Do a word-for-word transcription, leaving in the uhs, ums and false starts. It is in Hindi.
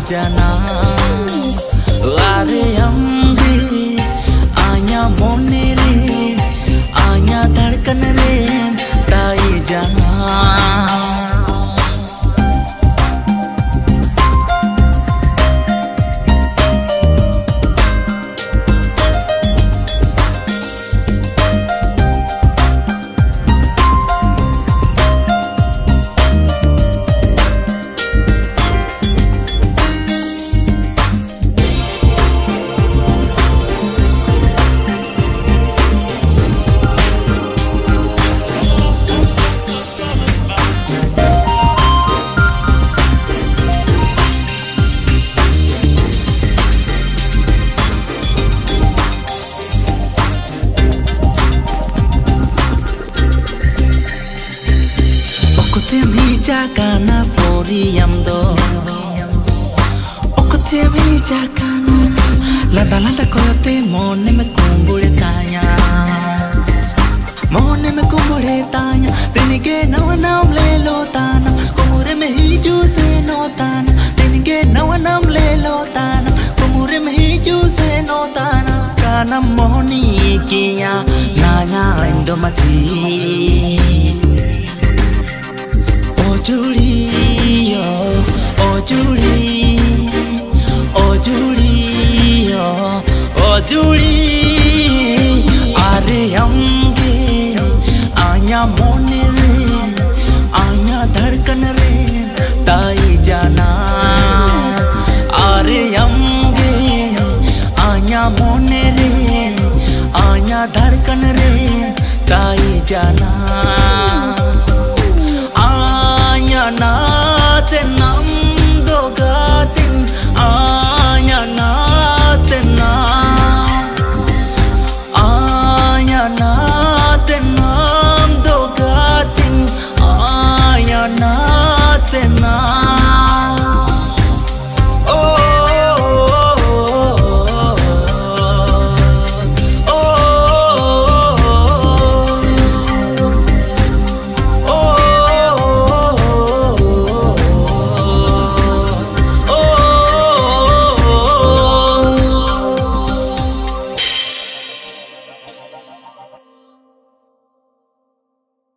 जाना अरे अंगी आया मोने रे आया धड़कन रे ताई जाना Jakana poriam do okote mi jakana landa landa koyote mone me kumbule tanya mone me kumbule tanya tenige nawa nam le lo tana kumure me hiju se no tana tenige nawa nam le lo tana kumure me hiju se no tana kana moni kiya nanya indo mati